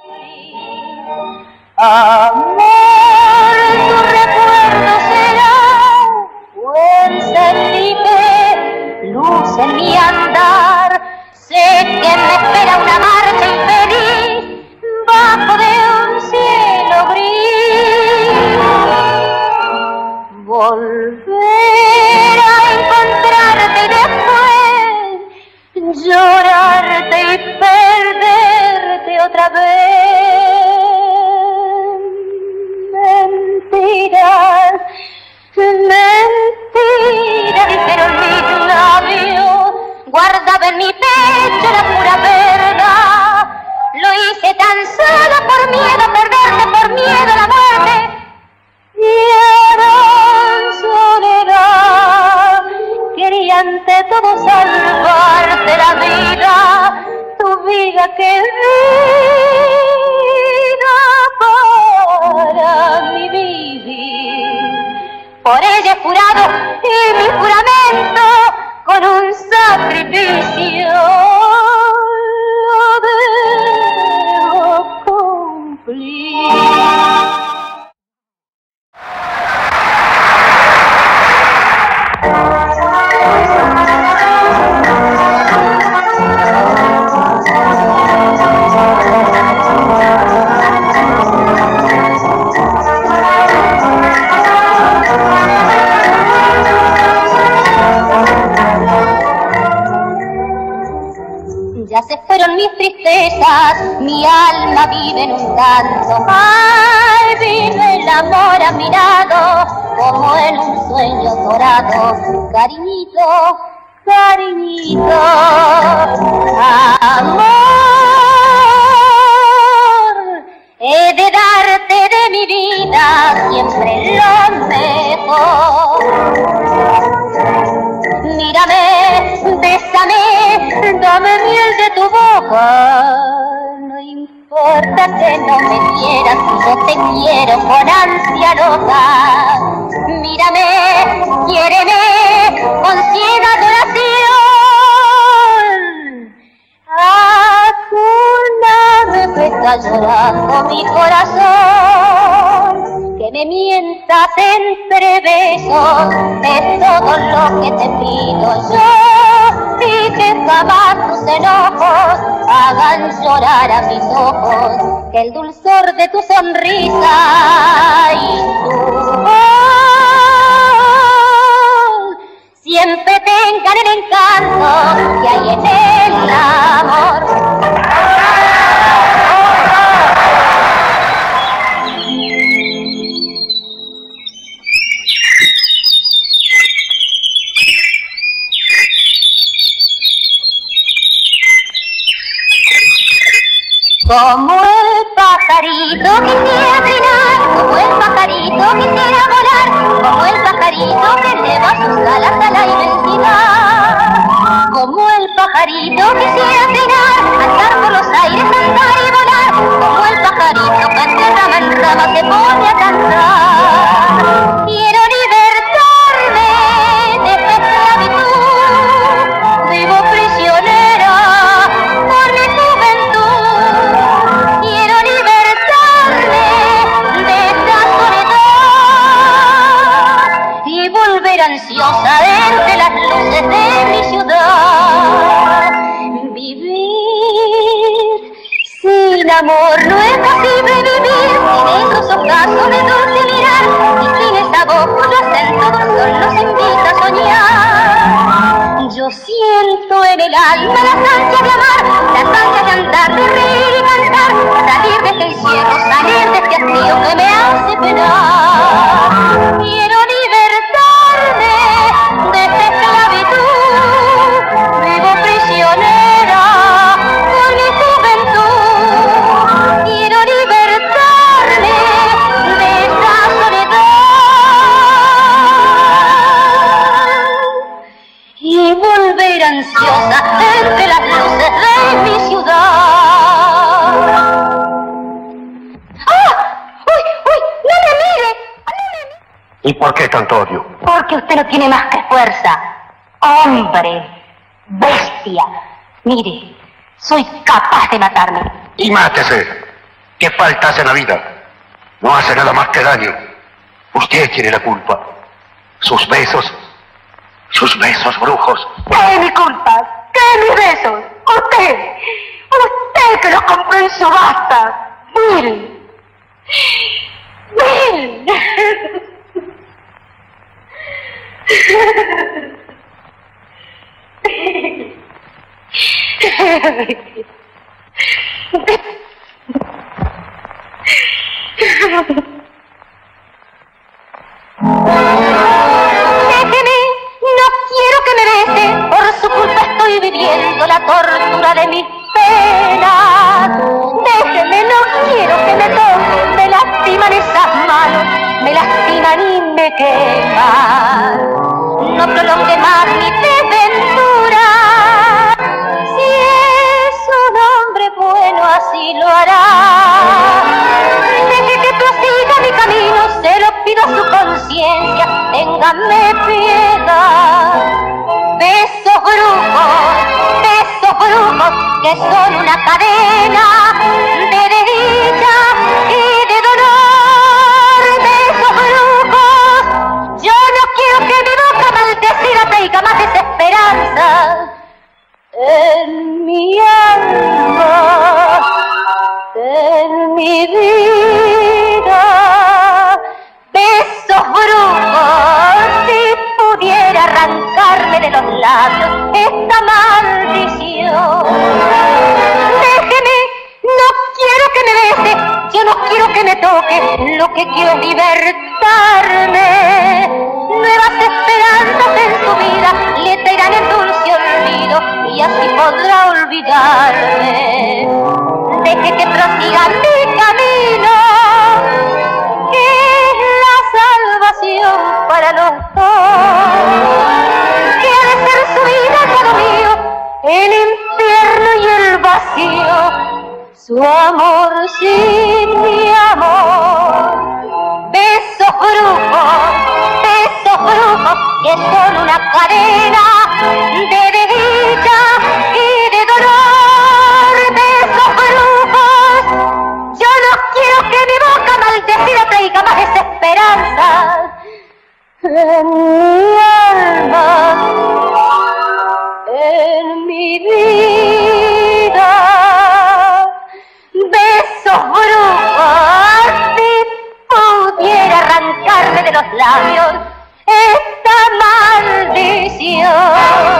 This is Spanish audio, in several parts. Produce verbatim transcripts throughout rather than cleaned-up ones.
Amor, tu recuerdo será fuerza en mi fe, luz en mi andar. Sé que me espera una marcha infeliz bajo de un cielo gris. Volver a encontrarte después, llorarte y perderte otra vez. Mentiras, mentiras, dijeron mis labios, guardaba en mi pecho la pura verdad. Lo hice tan solo por miedo a perderte, por miedo a la muerte. Y ahora en soledad quería ante todo salvarte la vida, tu vida que vida para mi vivir. Por ella he jurado y mi juramento con un sacrificio lo debo cumplir. Ya se fueron mis tristezas, mi alma vive en un canto. Ay, vive el amor a mi lado, como en un sueño dorado. Cariñito, cariñito, amor, he de darte de mi vida siempre lo mejor. Mírame, bésame, dame miel de tu boca. No importa que no me quieras, yo te quiero con ansia loca. Mírame, quiéreme con ciega adoración. Acúname que está llorando mi corazón. Que me mientas entre besos es todo lo que te pido yo, y que jamás tus enojos hagan llorar a mis ojos, que el dulzor de tu sonrisa y tu voz siempre tengan el encanto que hay en el amor. Como el pajarito quisiera trinar, como el pajarito quisiera volar, como el pajarito que eleva sus alas a la inmensidad. Como el pajarito quisiera trinar, andar por los aires, andar y volar, como el pajarito que de rama en rama se pone a cantar. Quiero libertarme de esta esclavitud, vivo prisionera por mi juventud. Quiero libertarme de esta soledad y volver ansiosa entre las luces de mi ciudad. Vivir sin amor no es posible vivir, sin esos ojazos de dulce mirar y sin esa voz cuyo acento dulzón nos invita a soñar. Yo siento en el alma las ansias de amar, las ansias de andar, de reír y cantar, salir de este cielo, salir de este hastío que me hace penar. Quiero libertarme de esta esclavitud, vivo prisionera por mi juventud. Quiero libertarme de esta soledad y volver ansiosa entre las luces de mi ciudad. ¡Ah! ¡Uy, uy! ¡No me mire! ¡No me mire! ¿Y por qué tanto odio? Porque usted no tiene más que fuerza. Hombre, bestia. Mire, soy capaz de matarme. Y mátese. ¿Qué falta hace en la vida? No hace nada más que daño. Usted tiene la culpa. Sus besos, sus besos brujos. ¿Qué es mi culpa? ¿Qué es mis besos? Usted, usted que los compró en subasta. Mil, mil. Déjeme, no quiero que me bese, por su culpa estoy viviendo la tortura de mis penas. Déjeme, no quiero que me toquen, me lastiman esas manos, me lastiman y me queman. No prolongue más mi desventura, si es un hombre bueno así lo hará. Deje que prosiga mi camino, se lo pido a su conciencia, téngame piedad. Besos brujos, besos brujos, que son una cadena de desdicha y de dolor. Besos brujos, yo no quiero que mi boca maldecida traiga más desesperanza en mi alma, en mi vida. Besos brujos, si pudiera arrancarme de los labios esta maldición. Déjeme, no quiero que me bese, yo no quiero que me toque, lo que quiero es libertarme. Nuevas esperanzas en su vida le traerán el dulce olvido y así podrá olvidarme. Deje que prosiga mi camino, que es la salvación para los dos. Que ha de ser su vida el modo mío, el infierno y el vacío, su amor sin mi amor. Besos brujos, besos brujos, que son una cadena de desdicha y de dolor. Besos brujos, yo no quiero que mi boca maldecida traiga más desesperanza en mi alma, en mi vida. Besos brujos, si pudiera arrancarme de los labios esta maldición.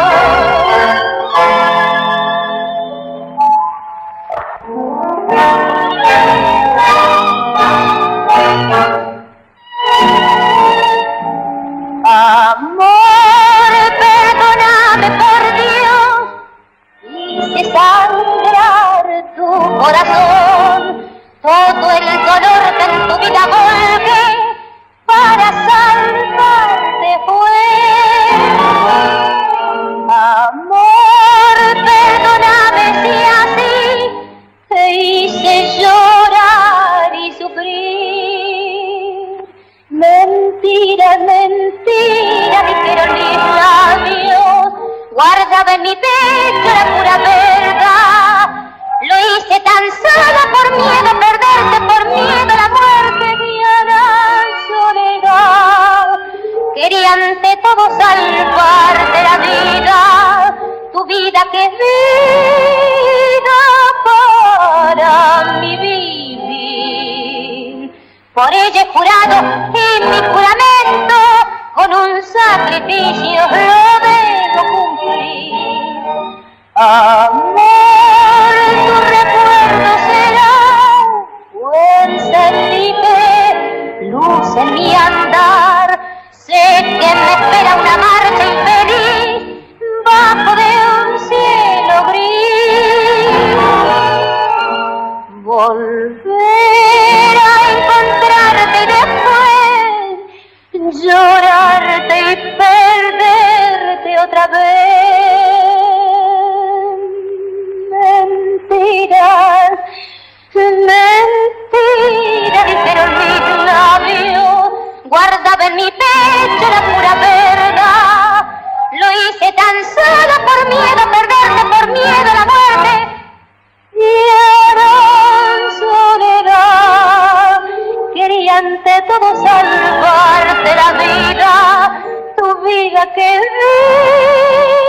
Amor, perdóname por Dios, hice sangrar tu corazón, todo el dolor que en tu vida volqué para salvarte fue. Amor, perdóname si así te hice llorar y sufrir. Mentira, mentira, dijeron mis labios, guardaba en mi pecho la pura verdad. Lo hice tan solo por miedo a perderte, por miedo a la muerte y a la soledad. Quería ante todo salvarte la vida, tu vida que es vida para mi vivir. Por ello he jurado y mi juramento con un sacrificio lo debo cumplir. Amor, tu recuerdo será buen sentido, luz en mi andar. Sé que me espera una marcha infeliz bajo de un cielo gris. Volver a encontrarte y después llorarte y perderte otra vez. Mentiras, mentiras, dijeron mis labios, guardaba en mi pecho la pura verdad. Lo hice tan solo por miedo a perderte, por miedo a la muerte y a la soledad. de la vida, tu vida que vi.